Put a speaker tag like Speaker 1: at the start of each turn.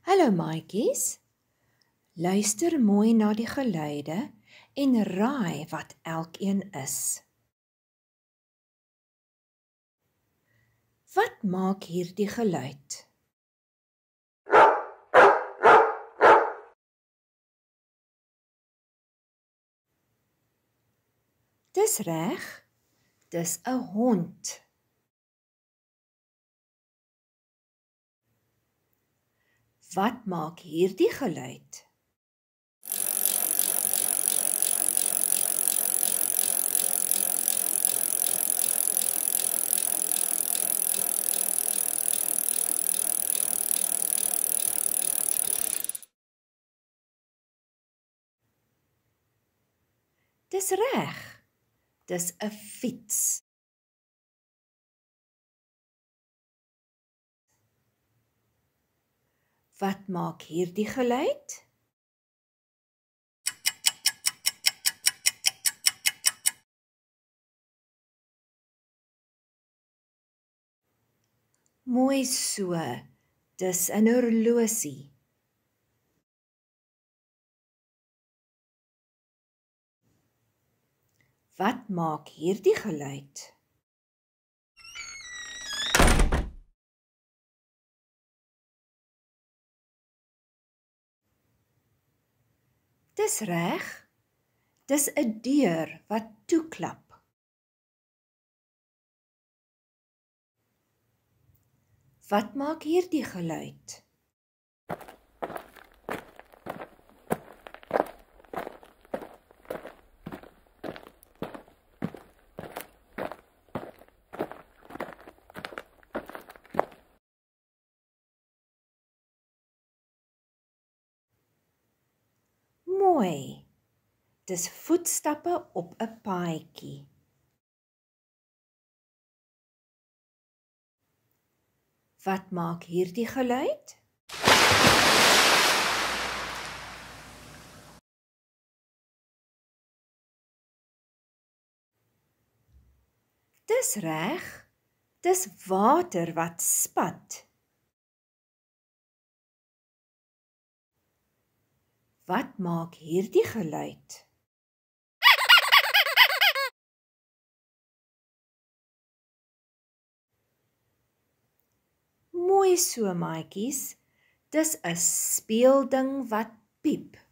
Speaker 1: Hallo maatjies, luister mooi na die geluide en raai wat elkeen is. Wat maak hierdie geluid? Dis reg, dis 'n hond. Wat maak hierdie geluid? Dis reg, dis 'n fiets. Wat maak hierdie geluid? Mooi so, dis 'n horlosie. Wat maak hierdie geluid? Dis reg, dis 'n deur wat toeklap. Wat maak hierdie geluid? Mooi, dis voetstappe op 'n paadjie. Wat maak hierdie geluid? Dis reg, dis water wat spat. Wat maak hierdie geluid? Mooi so maatjies, dis 'n speelding wat piep.